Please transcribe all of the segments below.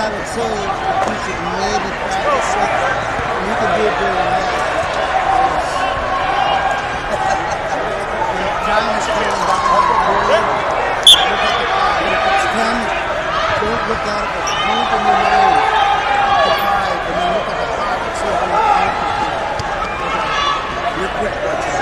I would say you should maybe practice with, and you can do it during that. Time is coming down the board. Look at the clock. If it's 10, don't look at it, but count in your mind to 5, and then look at the clock and see how you count to 10. You're quick.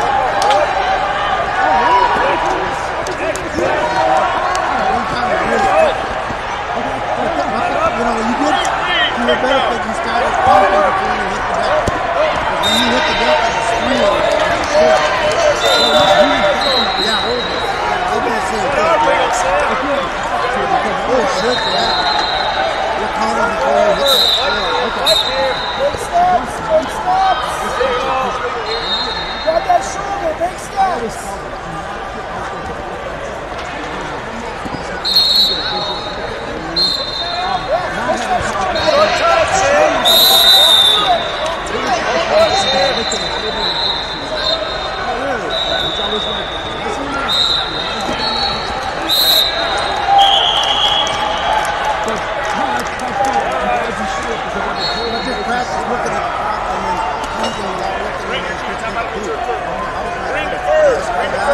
One time it really quick. You know, you did to your benefit, you started pumping before you hit the deck. But when you hit the deck, it was 3 or 4. Yeah, over. I was going to say oh, shit, yeah. You're counting before you hit that 4. Okay. Big steps, big steps. You got that shoulder, big steps. Bring the first.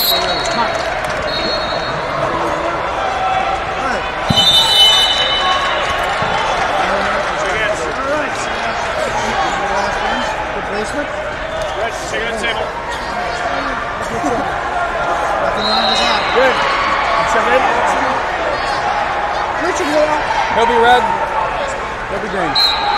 Placement. Right, take it on the table. Nothing wrong with that. Good. Check in. Richard, you're out. He'll be red. He'll be green.